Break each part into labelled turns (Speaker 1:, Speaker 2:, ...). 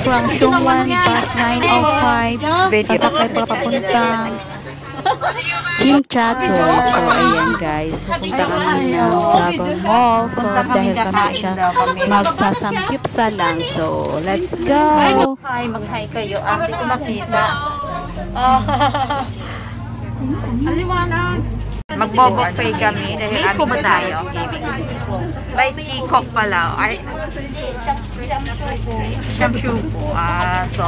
Speaker 1: from Xiongwan, bus 905. Sasakay pa papuntang Chimchachoy. So, ayan guys. Pupunta kami ng Dragon Mall. So, dahil kami magsasamgyupsa lang. So, let's go!
Speaker 2: Hi, mag-hi kayo. Hindi ko makita. Magbobokpay kami dahil aming ba tayo? Like chikok pala. Ay, shamshupo. So,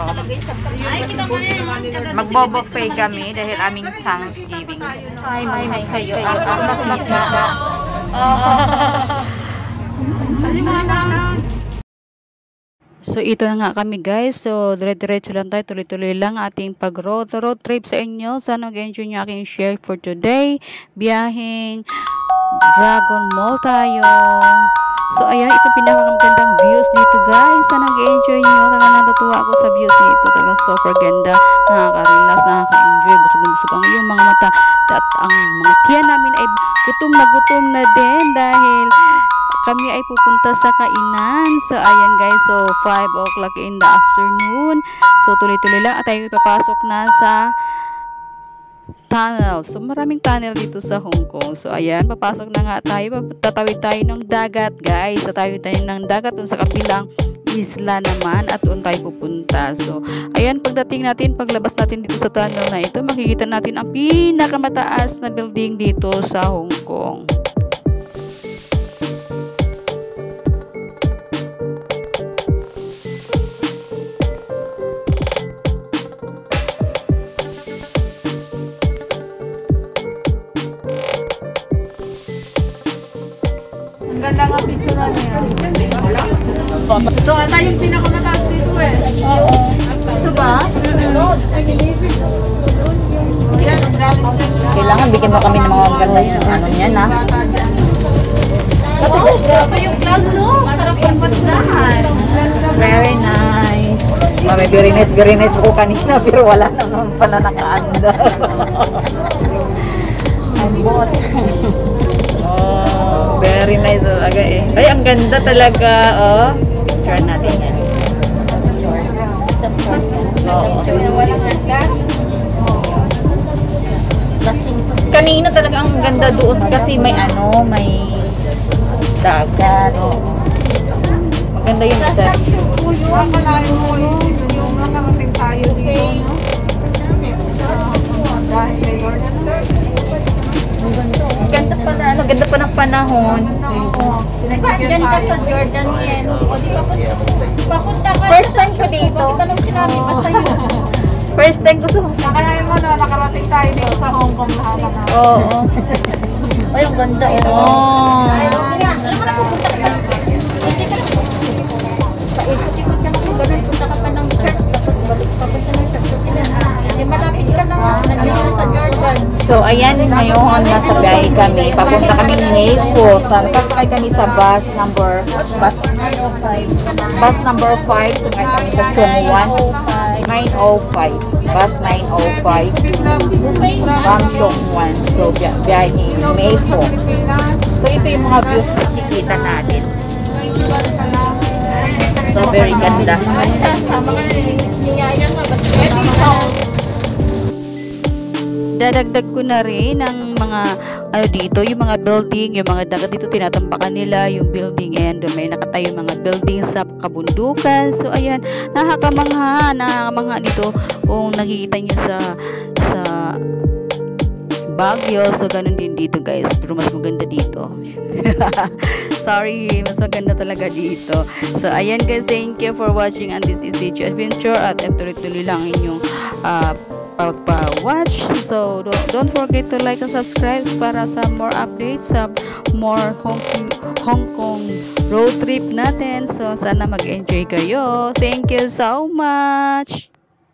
Speaker 2: magbobokpay kami dahil aming Thanksgiving. Hi, mag-hi kayo. Hindi ko makita.
Speaker 1: So, ito na nga kami guys. So, dire-diretso lang tayo. Tuloy-tuloy lang ating pag-road trip sa inyo. Sana mag-enjoy nyo aking share for today. Biyaheng Dragon Mall tayo. So, ayan. Ito pinakamagandang views dito guys. Sana mag-enjoy nyo. Talagang natutuwa ako sa views dito. Talagang super ganda. Nakaka-relax, nakaka-enjoy. Busog-busog ang iyong mga mata. At ang mga tiyan namin ay gutom na din dahil kami ay pupunta sa kainan. So, ayan guys. So, 5 o'clock in the afternoon. So, tuloy-tuloy lang at tayo ipapasok na sa tunnel. So, maraming tunnel dito sa Hong Kong. So, ayan. Papasok na nga tayo. Tatawid tayo ng dagat guys. Tatawid tayo ng dagat dun sa kabilang isla naman at doon tayo pupunta. So, ayan. Pagdating natin, paglabas natin dito sa tunnel na ito, makikita natin ang pinakamataas na building dito sa Hong Kong.
Speaker 2: Ang ganda nga picture niya. Ito ata yung pinakamataas dito eh. Oo. Ito ba?
Speaker 3: Kailangan bigyan mo kami ng mga ganda yung ano niyan ha.
Speaker 2: Wow, grabe yung clouds oh. Sarap yung pasdahan.
Speaker 3: Very nice. Mami, very nice ko kanina pero wala naman pala nakaanda. Ang bot. Very nice talaga eh. Ay, ang ganda talaga, oh. Picture natin yan. Kanina talaga ang ganda doon kasi may ano, may dagat. Maganda yung isa.
Speaker 2: Akalain mo yung nakarating tayo dito. Dahil may Lord na
Speaker 3: Ganda pala, ano, ganda pa ng panahon.
Speaker 2: Diyan ka sa Jordan yan. O di ba papunta ka.
Speaker 3: First time ko dito.
Speaker 2: Bakit anong sinabi pa sa'yo?
Speaker 3: First time ko sa
Speaker 2: Nakalain mo na, nakarating tayo dito sa Hong Kong lahat na.
Speaker 3: Oo. Ay, ang ganda eh. Oo.
Speaker 2: Alam mo na pupunta ka lang. Hindi ka lang. Paikot-ikot ka ng lugar. Punta ka pa ng church. Tapos balik papunta ng church. Hindi malapit ka na nga. Nandiyan ka sa Jordan.
Speaker 3: So, ayan, ngayon, nasa biyahe kami. Papunta kami ng Naples. Nakasakay kami sa bus number 5. Sumay kami sa Xiongwan. 905. Bus 905 from Xiongwan. So, biyahe ni Naples. So, ito yung mga views na nakikita natin. So, very ganda.
Speaker 1: Dadagdag ko na rin ng mga ano dito, yung mga building, yung mga dagat dito tinatampakan nila, yung building, ayan, doon may nakatayo mga building sa kabundukan. So, ayan, nakakamangha dito kung nakikita nyo sa Baguio. So, ganun din dito guys, pero mas maganda dito. Sorry, mas maganda talaga dito. So, ayan guys, thank you for watching and this is Dicho Adventure at tuloy-tuloy lang inyong pagpa-watch. So, don't forget to like and subscribe para sa more updates, sa more Hong Kong road trip natin. So, sana mag-enjoy kayo. Thank you so much.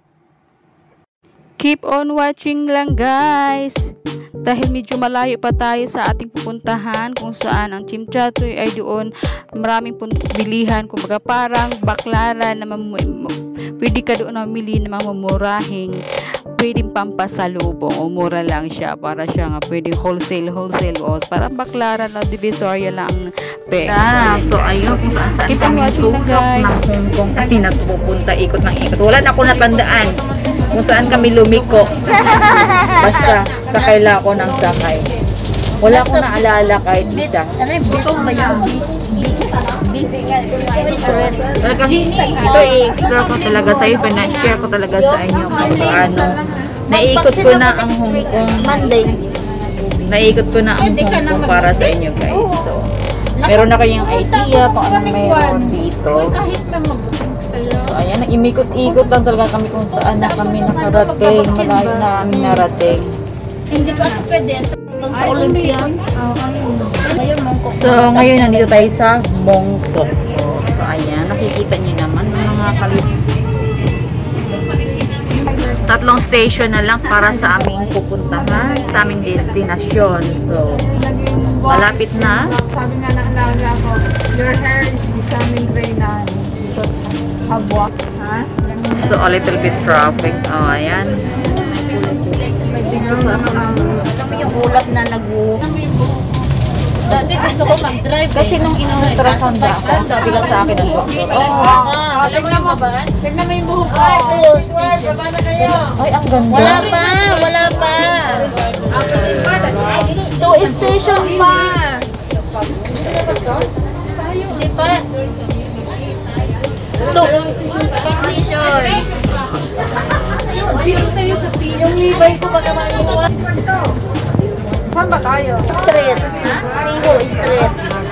Speaker 1: Keep on watching lang guys. Dahil medyo malayo pa tayo sa ating pupuntahan kung saan ang Chimchachoy ay doon maraming bilihan, kumbaga parang baklaran na pwede ka doon mamili ng mga mamurahing pwedeng pampasalubong o mura lang siya para siya nga pwedeng wholesale o para baklaran o divisoria lang
Speaker 3: So ayun kung saan
Speaker 1: Keep on
Speaker 3: kami
Speaker 1: watching na,
Speaker 3: sulok
Speaker 1: guys.
Speaker 3: ng Hong Kong. Ay, pupunta ikot ng ikot. Wala na ako natandaan kung saan kami lumiko. Basta sakay lang ako ng sakay. Wala akong naalala kahit isa.
Speaker 2: Ano yung butong ba yan?
Speaker 3: Ito i-explore ko talaga sa iyo, share ko talaga sa inyo kung paano. Naikot ko na ang Hong Kong.
Speaker 2: Monday.
Speaker 3: Naikot ko na ang Hong Kong para sa inyo guys. So, meron na kayong idea kung ano meron dito.
Speaker 2: Kahit na mag-booking kayo.
Speaker 3: So, ayan, imikot-ikot lang talaga kami kung saan na kami nakarating. Malayo na kami narating.
Speaker 2: Hindi pa pwede sa Olympian. Ngayon, Mongkok.
Speaker 3: So, ngayon nandito tayo sa Mongkok. So, ayan, nakikita niyo naman mga tatlong station na lang para sa aming pupuntahan, sa aming destinasyon. So, malapit na.
Speaker 2: Sabi nga ng alaga ko, your hair is becoming gray na because habwa. Ha?
Speaker 3: So, a little bit traffic. Oh, ayan.
Speaker 2: Kami yung ulap na dati gusto ko mag-drive
Speaker 3: Kasi nung in-ultrasound ako, sabi lang sa akin ng doktor,
Speaker 2: alam mo yung ba? Tignan mo yung buhos ko.
Speaker 3: ay, ang ganda.
Speaker 2: Wala pa. 2 station pa. Hindi pa. 2 station.
Speaker 4: Dito tayo sa yung libay ko baka maiwan.
Speaker 2: Saan ba tayo? Street. Riho Street.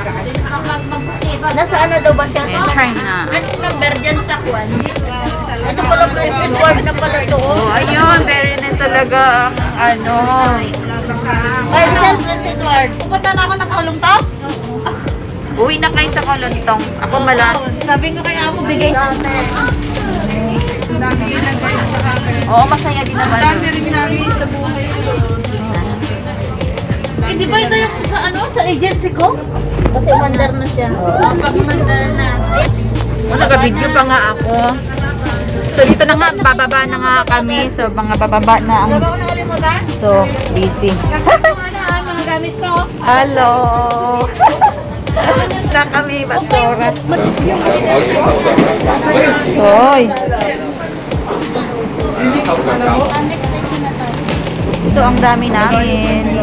Speaker 2: Nasa ano daw ba siya?
Speaker 3: China.
Speaker 2: Anong number dyan sa Kwan? Ito pala Prince Edward na pala to.
Speaker 3: Oh, ayun, very nice talaga ang ano.
Speaker 2: Ay, saan Prince Edward? Pupunta na ako ng Kaluntang?
Speaker 3: Uwi na kayo sa Kolontong. Ako malapit.
Speaker 2: Sabi ko kaya ako bigay natin.
Speaker 3: Oo, masaya din naman.
Speaker 2: Eh, di ba ito yung sa agency ko? Kasi mandar na siya. Mandar na.
Speaker 3: Nag-video pa nga ako. So, dito na nga, bababa na nga kami. So, mga bababa na ang... So, busy.
Speaker 2: Mga gamit ko.
Speaker 3: Hello! Sa kami, Bastora. Hoy!
Speaker 2: Next station na tayo.
Speaker 3: So, ang dami namin.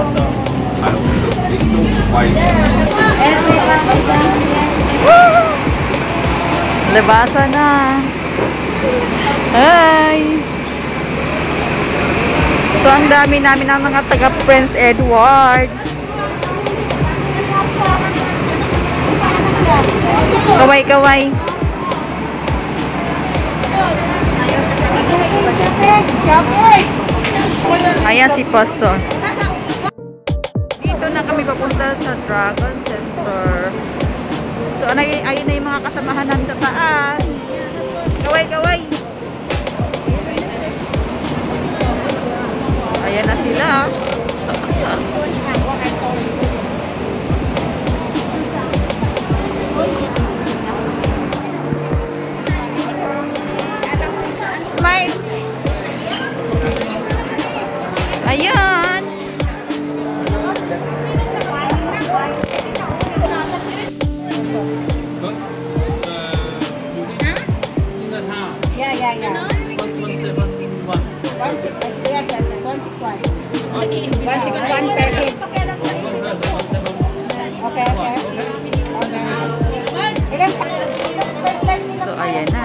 Speaker 3: Labasa na. Hi! So, ang dami namin ng mga taga Prince Edward. Kaway-kaway. Ayan si Pastor. Dito na kami papunta sa Dragon Center. So, ayun na yung mga kasamahan namin sa taas. Kaway-kaway. Ayan na sila. Smile. Ayan.
Speaker 2: Yeah. 161. 161 per kid. Okay.
Speaker 3: So, ayan na.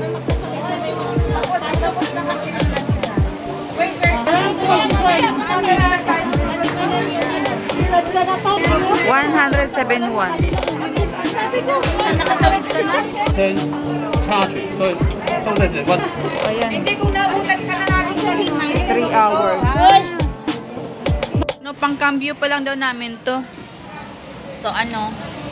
Speaker 3: $171.
Speaker 5: Send charge. So that's it. What?
Speaker 3: Ayan.
Speaker 2: Hindi ko nabutan sa natin sa hingay.
Speaker 3: 3 hours. No, pang cambio pa lang daw namin to. So, ano?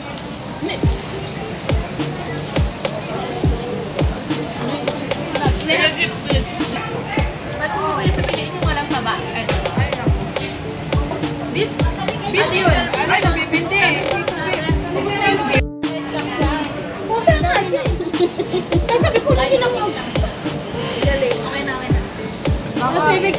Speaker 4: Beef yun. Ay, nabibindi.
Speaker 2: Pusan na siya. Kaya sabi ko, lagi lang yun. Galing. Okay na.
Speaker 4: Kasi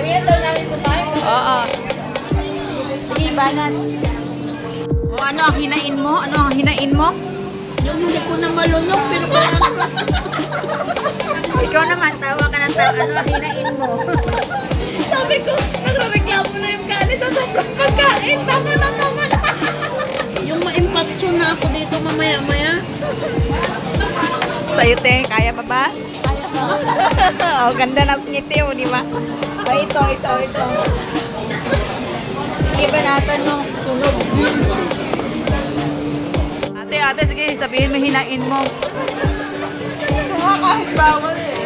Speaker 3: Oo. Sige, banat. O, ano ang hinain mo? Ano ang hinain mo?
Speaker 2: Yung hindi ko na malunok, pero parang
Speaker 3: Ikaw naman, tawa ka ng tawa. Ano ang hinain mo?
Speaker 4: Sabi ko, nagreklamo na yung kanin sa sobrang pagkain. Tama na.
Speaker 2: yung ma-impatson na ako dito mamaya-maya.
Speaker 3: Sa'yo, te. Kaya pa ba?
Speaker 2: Kaya mo.
Speaker 3: Oh, ganda ng ngiti, oh, di ba? Oh, ito. Sige ba natin mo? Sunog. Ate, sige, sabihin mo hinain mo.
Speaker 4: Kahit bawal eh.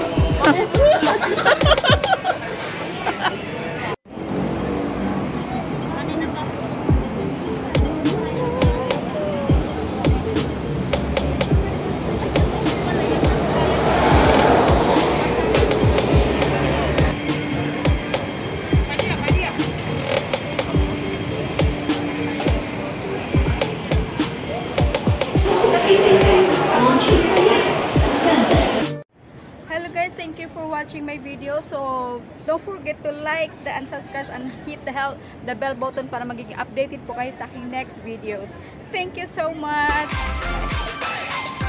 Speaker 1: Hello guys, thank you for watching my video. So don't forget to like and subscribe and hit the bell button para magiging updated po kayo sa aking next videos. Thank you so much.